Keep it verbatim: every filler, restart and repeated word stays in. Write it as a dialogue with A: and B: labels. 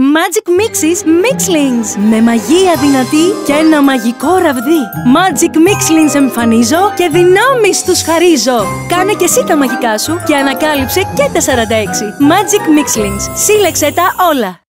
A: Magic Mixes Mixlings. Με μαγεία δυνατή και ένα μαγικό ραβδί. Magic Mixlings εμφανίζω και δυνάμεις τους χαρίζω. Κάνε και εσύ τα μαγικά σου και ανακάλυψε και τα σαράντα έξι. Magic Mixlings. Σύλλεξε τα όλα.